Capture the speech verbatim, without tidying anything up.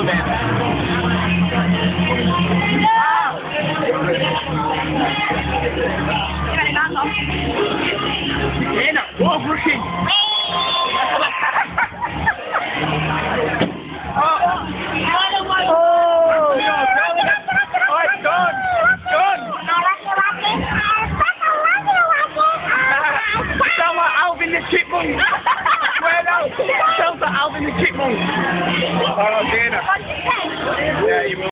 Hena, wow, freaking! Chipmunk! Well out! Sounds like Alvin the Chipmunk! Oh, Dana. Yeah, you will.